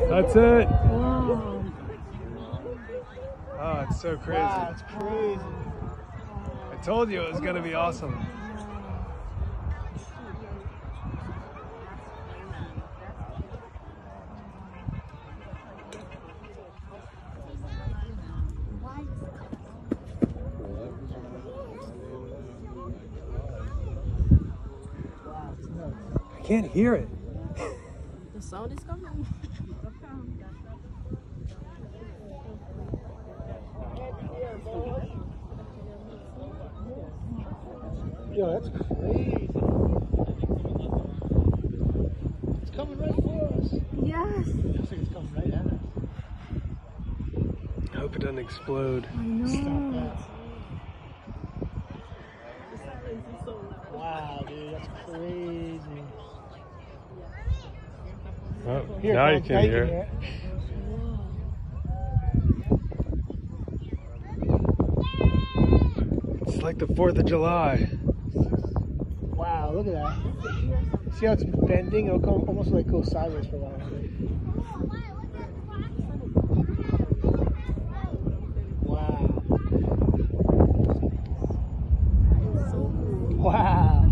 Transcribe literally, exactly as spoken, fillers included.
That's it. Wow. Oh, it's so crazy. Wow, it's crazy. I told you it was going to be awesome. I can't hear it. The sound is coming. Yo, that's crazy. It's coming right for us. Yes. Looks like it's coming right at us. I hope it doesn't explode. I know. Stop that. Wow, dude, that's crazy. Oh, Here, now now you can hear it. It's like the fourth of July. Wow, look at that. See how it's bending? It'll come almost like go sideways for a while. Wow. Wow.